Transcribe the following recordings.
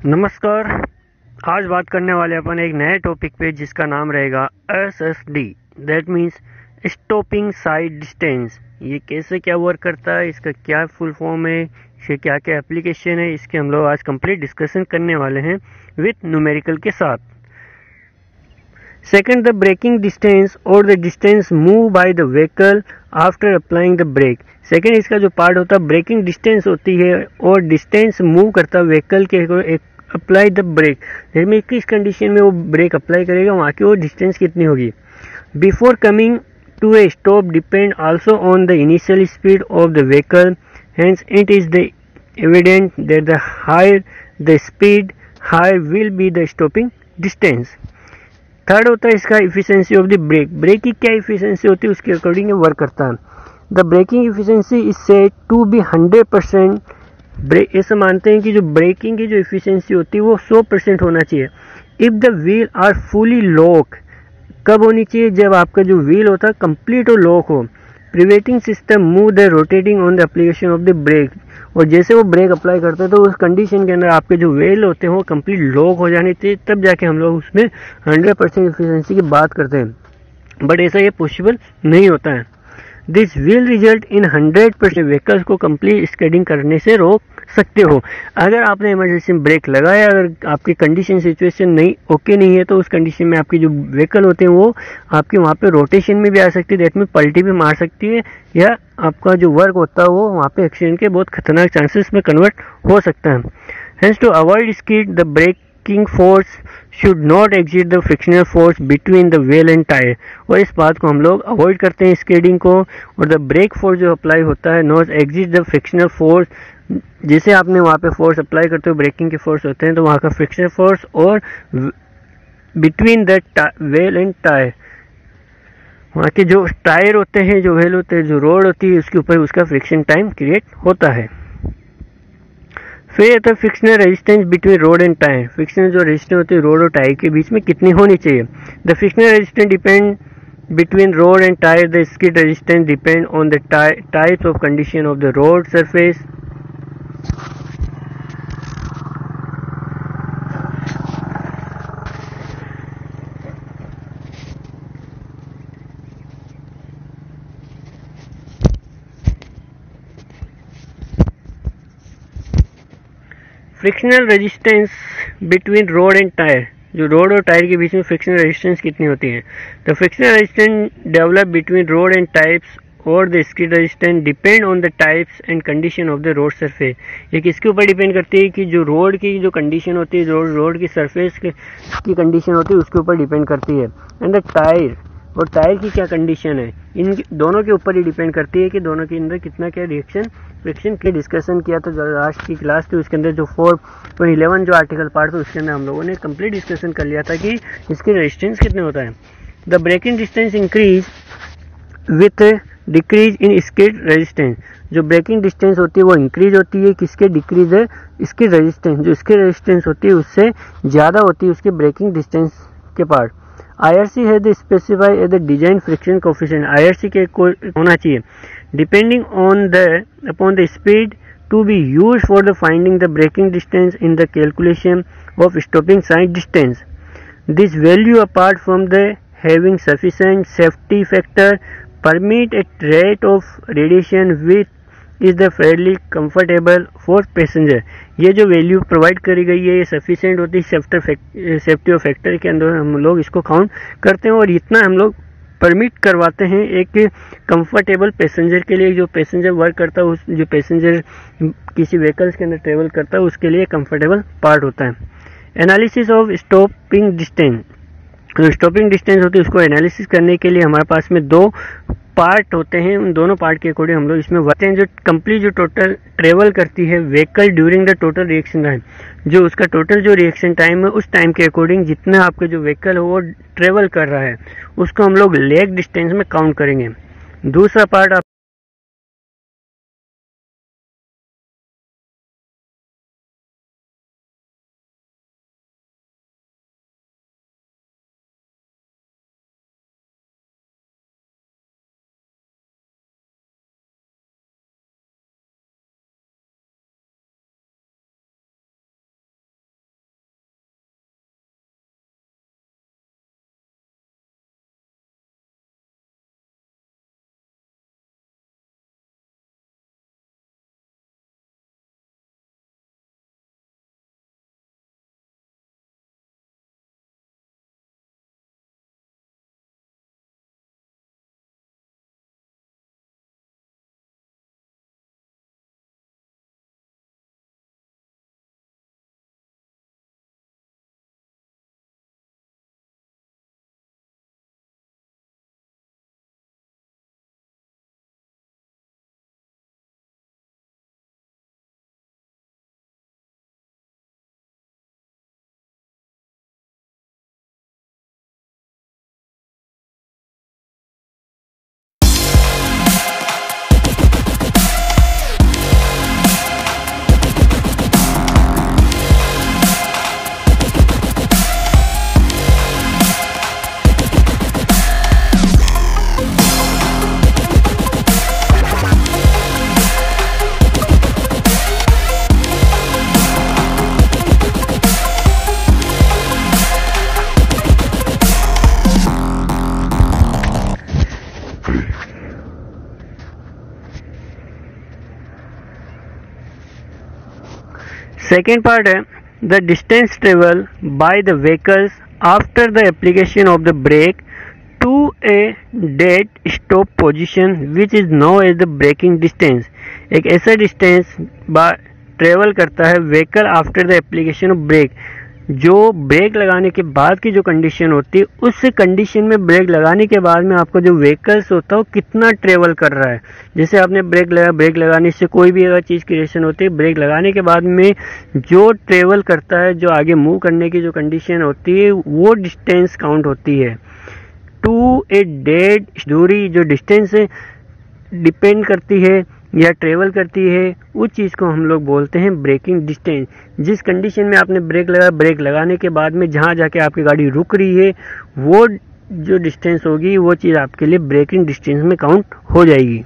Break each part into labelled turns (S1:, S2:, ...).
S1: नमस्कार। आज बात करने वाले अपन एक नए टॉपिक पे जिसका नाम रहेगा SSD, that means stopping side distance. ये कैसे क्या वर्क करता है, इसका क्या फुल फॉर्म है, इसके क्या क्या एप्लीकेशन है, इसके हम लोग आज कंप्लीट डिस्कशन करने वाले हैं विथ न्यूमेरिकल के साथ। सेकंड, द ब्रेकिंग डिस्टेंस और the distance move by the vehicle after applying the brake. Second, इसका जो पार्ट होता है ब्रेकिंग डिस्टेंस होती है और डिस्टेंस मूव करता है व्हीकल के एक अप्लाई द ब्रेक, में किस कंडीशन में वो ब्रेक अप्लाई करेगा, वहाँ की वो डिस्टेंस कितनी होगी। Before coming to a stop depend also on the initial speed of the vehicle, hence it is the evident that the higher the speed higher will be the stopping distance. Third होता है इसका efficiency of the brake. Brake की क्या efficiency होती है उसके according work करता है। The braking efficiency is said to be 100%। ऐसा मानते हैं कि जो ब्रेकिंग की जो इफिशियंसी होती है वो 100% होना चाहिए। If the wheel are fully lock, कब होनी चाहिए, जब आपका जो व्हील होता है कंप्लीट और लॉक हो। Preventing system move the rotating on the application of the brake, और जैसे वो ब्रेक अप्लाई करते हैं तो उस कंडीशन के अंदर आपके जो व्हील होते हैं वो कंप्लीट लॉक हो जाने चाहिए, तब जाके हम लोग उसमें 100% इफिशियंसी की बात करते हैं। बट ऐसा ये पॉसिबल नहीं होता है। This will result in 100% vehicles को कंप्लीट स्केडिंग करने से रोक सकते हो। अगर आपने इमरजेंसी में ब्रेक लगाया, अगर आपकी कंडीशन सिचुएशन नहीं ओके नहीं है, तो उस कंडीशन में आपकी जो व्हीकल होते हैं वो आपके वहाँ पे रोटेशन में भी आ सकती है, दैट में पलटी भी मार सकती है, या आपका जो वर्क होता है वो वहाँ पे एक्सीडेंट के बहुत खतरनाक चांसेस में कन्वर्ट हो सकता है। Hence to avoid skid the braking force should not exceed the frictional force between the wheel and tyre, और इस बात को हम लोग अवॉइड करते हैं स्किडिंग को। और द ब्रेक फोर्स जो अप्लाई होता है not exceed the frictional force, जैसे आपने वहाँ पे फोर्स अप्लाई करते हो ब्रेकिंग के फोर्स होते हैं, तो वहाँ का फ्रिक्शनल फोर्स और between the wheel and tyre, वहाँ के जो टायर होते हैं, जो व्हील होते हैं, जो रोड होती है, उसके ऊपर उसका फ्रिक्शन टाइम क्रिएट होता है। फिर आता है frictional resistance between road and tyre. Frictional जो रेजिस्टेंस होती है रोड और टायर के बीच में कितनी होनी चाहिए। The frictional resistance depend between road and tyre. The skid resistance depend on the types of condition of the road surface. Frictional resistance between road and tyre, जो रोड और टायर के बीच में फ्रिक्शनल रेजिस्टेंस कितनी होती है। The frictional resistance develop between road and types और the skid resistance depend on the types and condition of the road surface. ये किसके ऊपर डिपेंड करती है कि जो रोड की जो कंडीशन होती है, रोड की सरफेस की कंडीशन होती है उसके ऊपर डिपेंड करती है। एंड द टायर, और टायर की क्या कंडीशन है, इन दोनों के ऊपर ही डिपेंड करती है कि दोनों के अंदर कितना क्या रिएक्शन फ्रिक्शन के डिस्कशन किया था। जो लास्ट की क्लास थी उसके अंदर जो 4.11 जो आर्टिकल पार्ट था उसके अंदर हम लोगों ने कंप्लीट डिस्कशन कर लिया था कि इसके रेजिस्टेंस कितने होता है। The braking distance increase with decrease in skid resistance. जो ब्रेकिंग डिस्टेंस होती है वो इंक्रीज होती है, किसके डिक्रीज है, स्किड रेजिस्टेंस, जो स्किड रेजिस्टेंस होती है उससे ज़्यादा होती है उसके ब्रेकिंग डिस्टेंस के पार्ट। IRC है the specify as the design friction coefficient. IRC के होना चाहिए depending on the upon the speed to be use for the finding the braking distance in the calculation of stopping side distance. This value apart from the having sufficient safety factor permit a rate of radiation which is the fairly comfortable for passenger। ये जो value provide करी गई है ये sufficient होती है safety of factor के अंदर हम लोग इसको काउंट करते हैं, और इतना हम लोग परमिट करवाते हैं एक कंफर्टेबल पैसेंजर के लिए। जो पैसेंजर वर्क करता है, उस जो पैसेंजर किसी व्हीकल्स के अंदर ट्रेवल करता है उसके लिए कंफर्टेबल पार्ट होता है। एनालिसिस ऑफ स्टॉपिंग डिस्टेंस, जो स्टॉपिंग डिस्टेंस होती है उसको एनालिसिस करने के लिए हमारे पास में दो पार्ट होते हैं। उन दोनों पार्ट के अकॉर्डिंग हम लोग इसमें वर्कते हैं। जो कंप्लीट जो टोटल ट्रेवल करती है vehicle during the total reaction time, जो उसका टोटल जो रिएक्शन टाइम है उस टाइम के अकॉर्डिंग जितना आपका जो व्हीकल है वो ट्रेवल कर रहा है उसको हम लोग लेग डिस्टेंस में काउंट करेंगे। दूसरा पार्ट सेकेंड पार्ट है the distance travel by the vehicles after the application of the brake to a dead stop position which is known as the braking distance. एक ऐसा डिस्टेंस ट्रेवल करता है vehicle after the application of brake, जो brake लगाने के बाद की जो कंडीशन होती है उस कंडीशन में ब्रेक लगाने के बाद में आपका जो व्हीकल्स होता है वो कितना ट्रेवल कर रहा है। जैसे आपने ब्रेक लगाया, ब्रेक लगाने से कोई भी अगर चीज़ क्रिएशन होती है, ब्रेक लगाने के बाद में जो ट्रेवल करता है, जो आगे मूव करने की जो कंडीशन होती है वो डिस्टेंस काउंट होती है। टू ए डेड दूरी जो डिस्टेंस डिपेंड करती है या ट्रेवल करती है उस चीज़ को हम लोग बोलते हैं ब्रेकिंग डिस्टेंस। जिस कंडीशन में आपने ब्रेक लगाया, ब्रेक लगाने के बाद में जहाँ जाके आपकी गाड़ी रुक रही है वो जो डिस्टेंस होगी वो चीज़ आपके लिए ब्रेकिंग डिस्टेंस में काउंट हो जाएगी।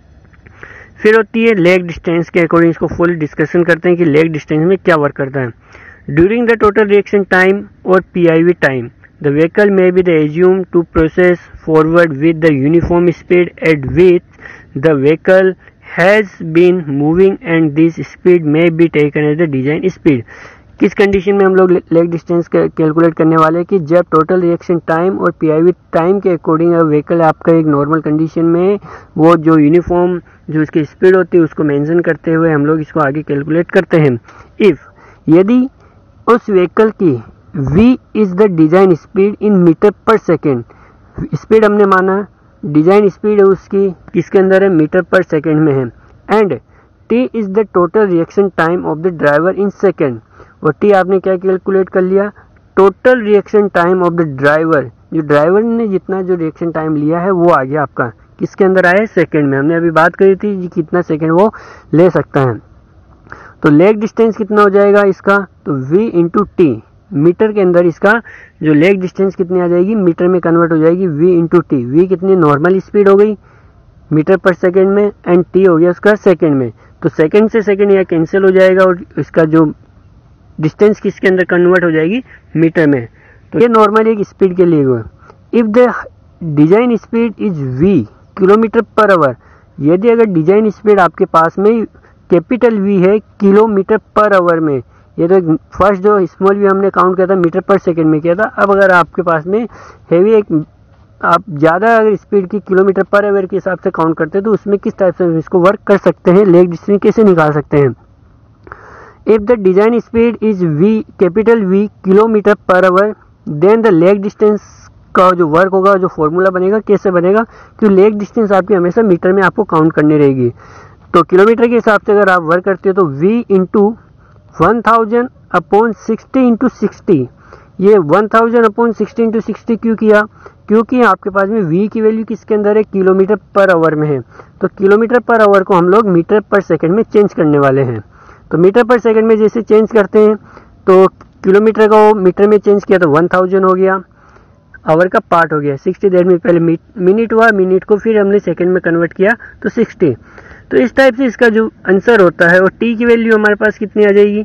S1: फिर होती है लेग डिस्टेंस के अकॉर्डिंग, इसको फुल डिस्कशन करते हैं कि लेग डिस्टेंस में क्या वर्क करता है। During the total reaction time और PIV time the vehicle may be assumed to process forward with the uniform speed at which the vehicle has been moving and this speed may be taken as the design speed। किस condition में हम लोग leg distance calculate करने वाले हैं कि जब total reaction time और PIV टाइम के अकॉर्डिंग व्हीकल आपका एक नॉर्मल कंडीशन में वो जो यूनिफॉर्म जो इसकी स्पीड होती है उसको मेंशन करते हुए हम लोग इसको आगे कैलकुलेट करते हैं। इफ़ यदि उस व्हीकल की V is the design speed in metre per second, speed हमने माना डिजाइन स्पीड है उसकी किसके अंदर है, मीटर पर सेकेंड में है। And T is the total reaction time of the driver in second, और T आपने क्या कैलकुलेट कर लिया, total reaction time of the driver, जो ड्राइवर ने जितना जो रिएक्शन टाइम लिया है वो आ गया आपका किसके अंदर आया, सेकेंड में। हमने अभी बात करी थी कि कितना सेकेंड वो ले सकता है। तो लेग डिस्टेंस कितना हो जाएगा इसका, तो V इंटू T, मीटर के अंदर इसका जो लेग डिस्टेंस कितनी आ जाएगी, मीटर में कन्वर्ट हो जाएगी V इंटू T। V कितनी नॉर्मल स्पीड हो गई मीटर पर सेकेंड में एंड T हो गया उसका सेकेंड में। तो सेकेंड से सेकेंड यह कैंसिल हो जाएगा और इसका जो डिस्टेंस किसके अंदर कन्वर्ट हो जाएगी, मीटर में। तो ये नॉर्मल एक स्पीड के लिए हुआ। If the design speed is V kilometre per hour, यदि अगर डिजाइन स्पीड आपके पास में कैपिटल V है किलोमीटर पर आवर में, ये तो फर्स्ट जो स्मॉल V हमने काउंट किया था मीटर पर सेकेंड में किया था। अब अगर आपके पास में हैवी एक आप ज़्यादा अगर स्पीड की किलोमीटर पर आवर के हिसाब से काउंट करते हैं तो उसमें किस टाइप से इसको वर्क कर सकते हैं, लेग डिस्टेंस कैसे निकाल सकते हैं। If the design speed is V capital V kilometre per hour then the lag distance का जो वर्क होगा, जो फॉर्मूला बनेगा कैसे बनेगा, क्योंकि लेग डिस्टेंस आपकी हमेशा मीटर में आपको काउंट करनी रहेगी। तो किलोमीटर के हिसाब से अगर आप वर्क करते हो तो V इंटू 1000 अपॉन 60 इंटू 60, ये 1000 अपॉन 60 इंटू 60 क्यों किया, क्योंकि आपके पास में V की वैल्यू किसके अंदर है, किलोमीटर पर आवर में है। तो किलोमीटर पर आवर को हम लोग मीटर पर सेकंड में चेंज करने वाले हैं। तो मीटर पर सेकंड में जैसे चेंज करते हैं तो किलोमीटर को मीटर में चेंज किया तो 1000 हो गया, आवर का पार्ट हो गया 60, देर में पहले मिनट हुआ, मिनट को फिर हमने सेकंड में कन्वर्ट किया तो 60। तो इस टाइप से इसका जो आंसर होता है और T की वैल्यू हमारे पास कितनी आ जाएगी,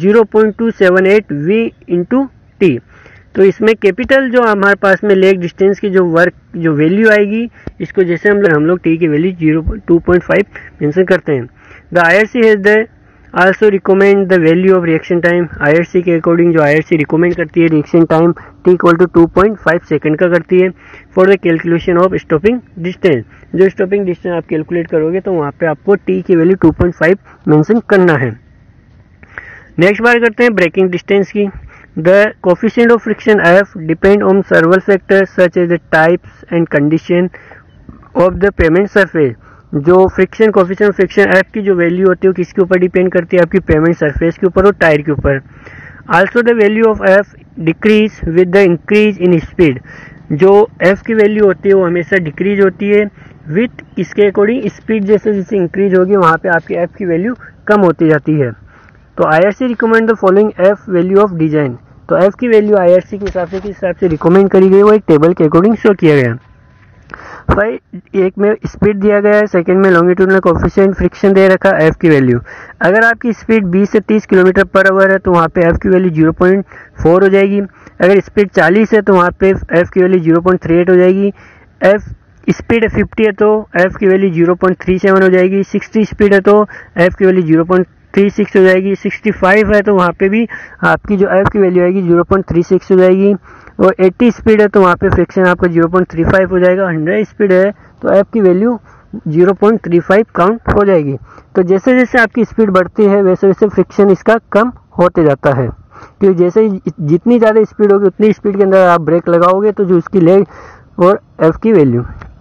S1: 0.278 V इंटू T। तो इसमें कैपिटल जो हमारे पास में लेग डिस्टेंस की जो वर्क जो वैल्यू आएगी, इसको जैसे हम लोग T की वैल्यू 2.5 मेंशन करते हैं। The IRC has the also recommend the value of reaction time. IRC के अकॉर्डिंग जो IRC रिकमेंड करती है reaction time T equal to 2.5 second का करती है for the calculation of stopping distance. जो स्टॉपिंग डिस्टेंस आप कैलकुलेट करोगे तो वहाँ पे आपको T की वैल्यू 2.5 मेंशन करना है। नेक्स्ट बात करते हैं ब्रेकिंग डिस्टेंस की। The coefficient of friction F depend on several factors such as the types and condition of the pavement surface. जो friction coefficient of friction F की जो वैल्यू होती है वो किसके ऊपर डिपेंड करती है, आपकी पेमेंट सरफेस के ऊपर और टायर के ऊपर। Also the value of F decrease with the increase in speed. जो F की वैल्यू होती है वो हमेशा डिक्रीज होती है विथ किसके अकॉर्डिंग, स्पीड जैसे जैसे इंक्रीज होगी वहाँ पे आपकी F की वैल्यू कम होती जाती है। तो IRC recommend the following F value of design. तो F की वैल्यू IRC के हिसाब से किस हिसाब से रिकमेंड करी गई, वो एक टेबल के अकॉर्डिंग शो किया गया। भाई एक में स्पीड दिया गया है, सेकंड में लॉन्गिट्यूडनल कोफिशिएंट फ्रिक्शन दे रखा F की वैल्यू। अगर आपकी स्पीड 20 से 30 किलोमीटर पर आवर है तो वहाँ पे F की वैल्यू 0.4 हो जाएगी। अगर स्पीड 40 है तो वहाँ पे F की वैल्यू 0.38 हो जाएगी। F स्पीड 50 है तो F की वैल्यू 0.37 हो जाएगी। 60 स्पीड है तो F की वैल्यू 0.36 हो जाएगी। 65 है तो वहाँ पे भी आपकी जो एफ की वैल्यू आएगी 0.36 हो जाएगी। और 80 स्पीड है तो वहाँ पे फ्रिक्शन आपका 0.35 हो जाएगा। 100 स्पीड है तो एफ की वैल्यू 0.35 काउंट हो जाएगी। तो जैसे जैसे आपकी स्पीड बढ़ती है वैसे वैसे फ्रिक्शन इसका कम होते जाता है, क्योंकि जैसे जितनी ज़्यादा स्पीड होगी उतनी स्पीड के अंदर आप ब्रेक लगाओगे तो जो उसकी लेग और एफ की वैल्यू